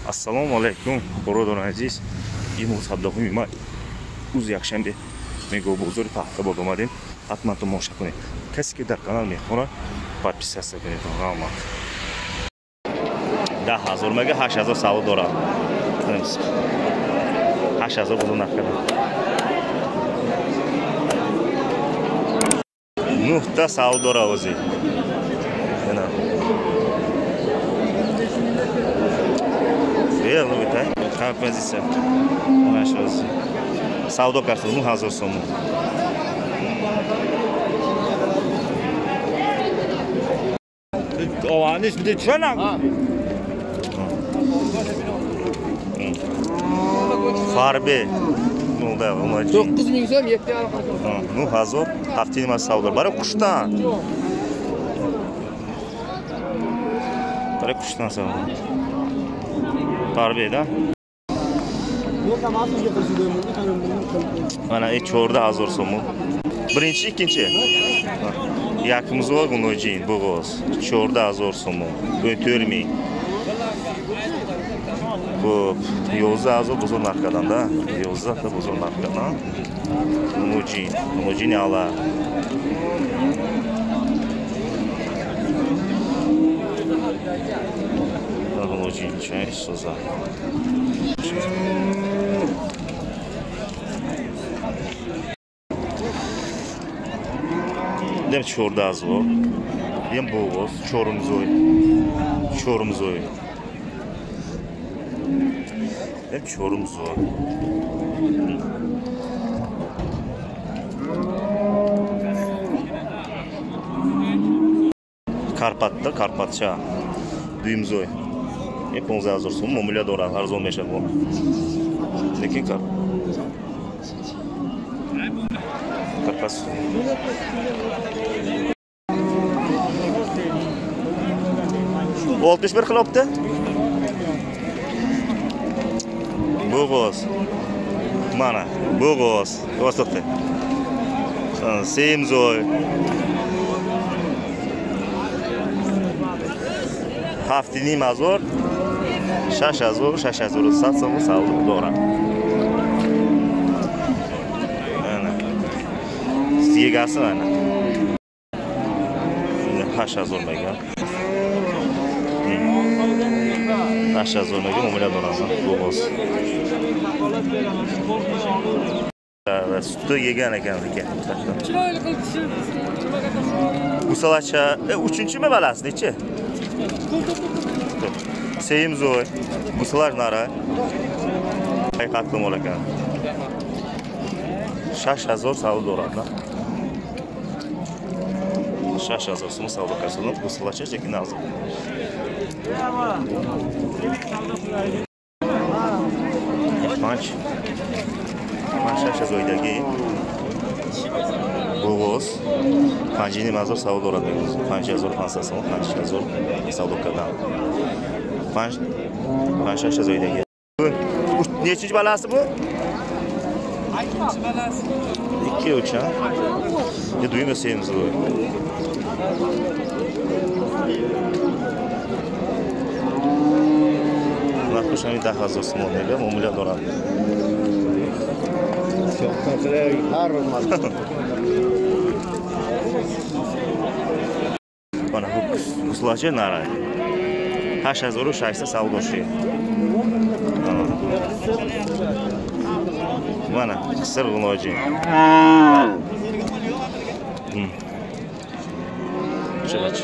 Assalomu alaykum, birodar aziz. Imom Saddoqim man o'z yakshanbe mega bozor paxta bo'lib omadim. Hatman tomosha qiling. Kisi ki در kanal mehmona подписаться کنید. Rahmat. 10,000 mega 8,000 savdo dora. 8,000 buzun nakada. Nuhta savdo dora o'zi. Mana. Верно, это. Как позиция? Наша savdo kartasi 1000 so'm. Ovanish bir de çanak. Farbe. Nolda olacak? 9000 so'm 7 1000 haftaning savdo. Bara qushdan. Bara qushdan savdo. Farbe da. Mana cho'rda 1000 so'm. Birinchi, ikkinchi. Yakimiz var bunun için boğaz. Çoğurda 1000 so'm. Götürmeyin. Bu yozda 1000 buzun arkadan da. Yozda da buzun arkadan. Bunun için ala. Bunun için şey söza. Dem çoğurda az o. Dem boğaz. Çoğurumuz oy. Dem çoğurumuz o. Karpat'ta Karpatça. Düğümüz oy. Hep 10,000 so'm. Mamula dolar. Arzon meşe bu. Lekin Karpas. Oltmuş bir qilibdi. Bo'g'oz. Mana, bo'g'oz. Vostoqda. Semzoy. Haftaning mazor 6,000 so'm savdo dora. Yegasi mana. 8,000 mega. 8,000 mega mamula doraman. Bo'g'oz. Va sutda yegan ekan. Chiroyli qilib pishirib. Usalacha 3-mi balasi nechi? Semzoy. Busalar nara. Haqiqatli mol ekan. 6,000 savdo doraman. 6,000 so'm savdo qilib, busalacha chekin azim. Panch 6,000'dagi bo'g'oz. Panjini mazor savdo doradamiz. 5,500 so'm, 5,000 savdo qilgan. Panch 6,000'dagi. Nechinchi balasi bu? Ikkinchi balasi. 2-3 ha. Ya duyma sevimiz bu. Nakuşami 10,000 so'm mega mamula doran. Mana bu kuslacha nara. 8,600 savdo shi. Mana qisir g'uloji. Chalachi.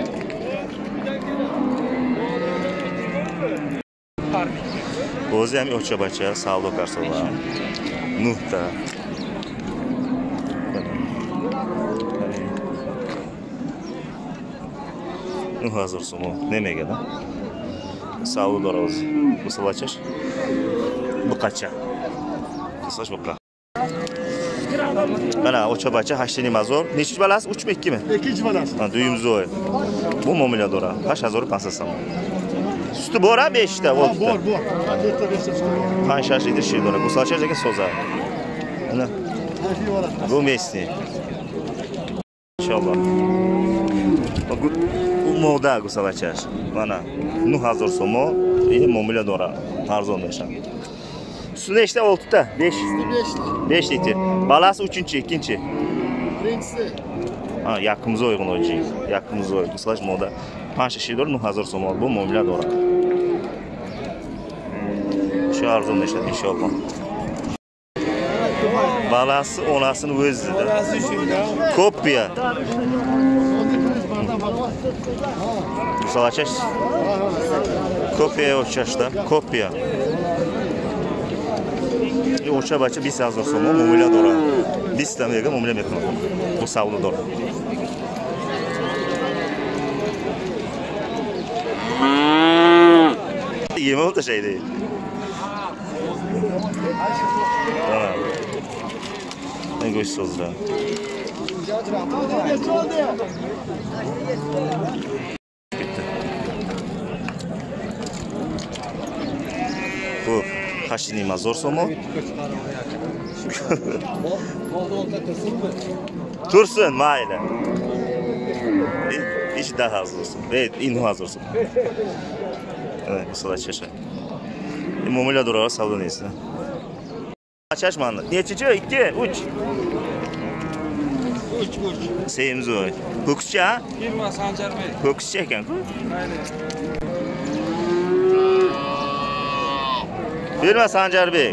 O'zi ham o'chabacha savdo qarsolar. Nuhta. 10,000 so'm. Nimaga-da? Savdo doroz. Busalachash. Buqacha. Saç baqa. Mana o'chabacha 8 mazor. Nechi balasi? 3mi 2mi? 2 balasi. Ha, duyumzoy. Bu mamula dora. 5,500 so'm. Suti bor ha 5 ta oldi. Bor. Bitta 5 ta suti bor. 5 litr şey dora. Busalacha degan so'za. Mana. Bu mesni. İnşallah. Bu moda gusalachash. Mana 9,000 so'm. muomala dora. Arzonlashgan. Ustida işte 6 ta, 5. 5 litr. Balasi 3-chi, 2-chi. Birinchisi. Ha, yakımıza uygun olacak. Yakımıza uygun. Slash moda. 5 dolar 9000 so'm bu muomala dora. Şu arzonlashadi inshaalloh. Balasi onasini o'zida. Orası shunda. Kopya. Salachash. Kopya o'chashda. Kopya. O'cha bacha 20000 so'm muomala dora. 20 tamerga muomala beradi. Bu savdo dora. Yeme o da şey değil. Tamam. Ne göz sözler. Bitti. Bu kaçını mazor somu? Dursun maile. İş daha hazır olsun. Evet, inu hazır olsun. Evet, mesela çeşe. Muomala dora savdo neyse. Açaşmandı. Neçici? 2, 3. 3. Seyimiz o. Hukukçu. Firma Sancar Bey. Hukukçu ekan. Firma Sancar Bey.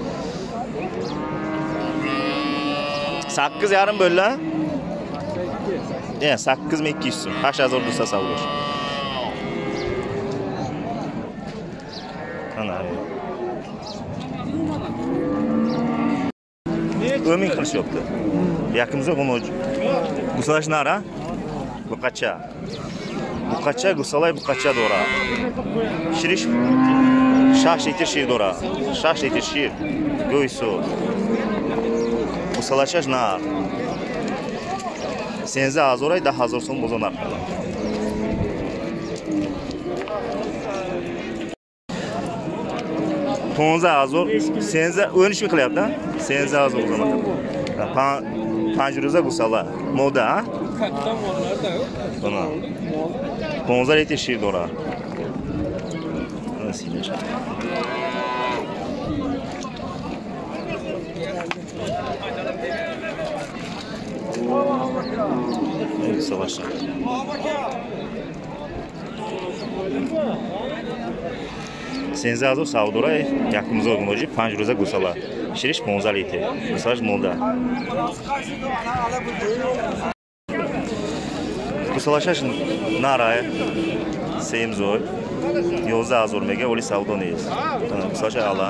8 yarım böl lan. Ya 8 mi 200 so'm. 8000 dursa savdo. Ana. Öming qilish yo'qdi. Yakimizda buni gusalash nara? Buqacha. Buqacha gusalay buqacha dora. Shirish shash etir shir dora. Shash etir shir. Go'yso. Gusalash nar. Senza azoray 10000 so'm bozon narxida. Ponza azor, senza 13 mi qilyapti? Senza azor o'zaman. Panjuruza gusala. Moda, ha? Katta mollarda. Buna. Ponza yetishir dora. Nasıl yaşa? Savaşa. Senza azor savdora yakımıza uygun olacak. 5 roza gusala. Shirish 15 litr. Gusalash moda. Gusalash naraya. Seyimzoy. 11 azor mega oli savdo neyiz. Gusalash ala.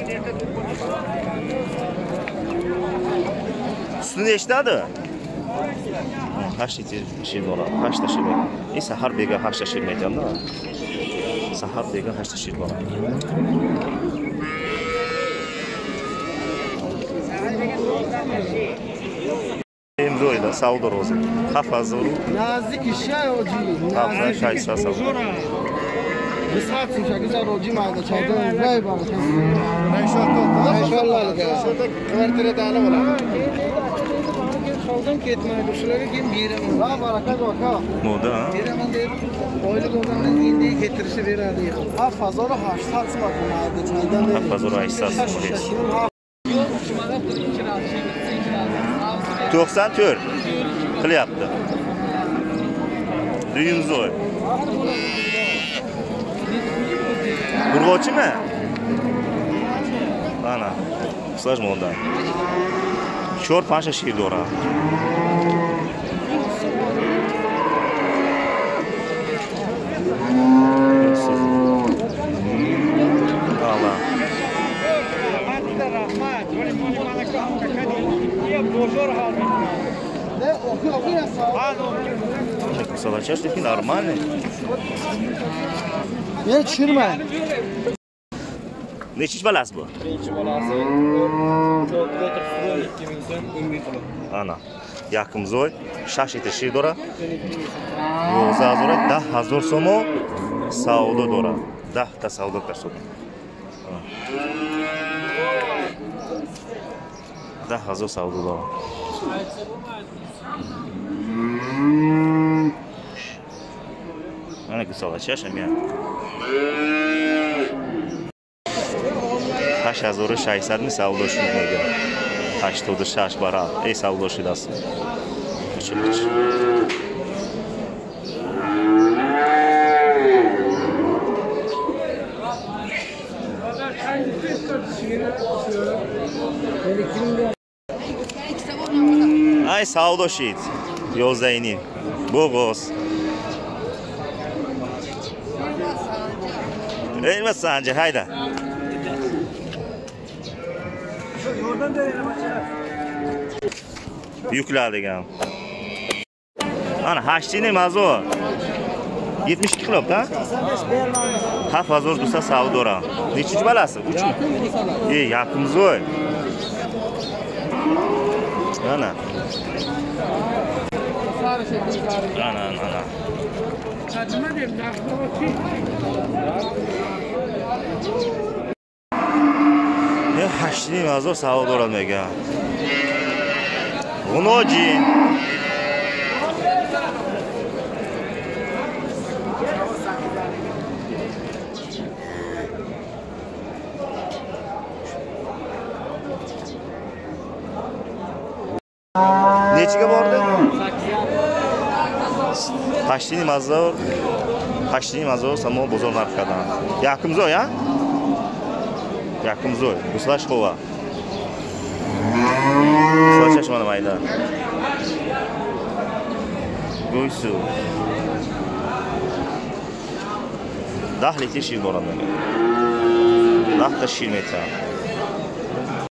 Üstünde eşitadi. 8 litr shir dora. 8 ta shir. Sahar bega 8 ta shir aytamda. Sahar bega 8 ta shir dora. Emzoyda savdo rozi. Hafazor. Nazik işe oji. Hafaz şaysa savdo. Bisat şakıza roji mağda çayda vay baba. İnşallah. Şurada kvartirada ala ola. Savdan ketmaydi. Şulara kim beraman. Va baraka baka. Moda. Beraman deb oylik odamdan endi ketirishib beradi. Hafazor hash satsma mağda çaydan. Hafazor aysas. 94 qilyapti. Duyimzoy. Urg'ochimi? Ana. Qisqash moldan. Sho'r pasha shir dora. Allah. Salachash lekin нормальный. Men tushirmay. Nechish balasi bu? Birinchi bolasi 2000 so'm 10 kilo. Ana. Yakimzoy, shash eti shir dora. 11 azora 10000 so'm savdo dora. 10 ta savdo qilsa. 10000 savdo dora. Ana que salachash ham. 8600 mi savdoshi nega? 86 barab. Ey savdoshi dast. Ochildi. Ay savdoshi. Yozdayning. Bo'g'oz. Eyvah sence hayda. Yükladigan. Ana hashtini mazo. 72 kilo da? Haf hazır dursa savdora. Nechinchi balasi? 3 mi? Yakimiz oy. Ana. Ana. Hashtini mazo savdora mega. Unoji. Nechiga bordi? Hashtini mazo samo bozor narxadan. Yakimiz oy, ha? Yakimiz oy. Buslash qova. Chashmani mayda. Go'ysu. Dahli teshib boradi. Vaqt tashkil etadi.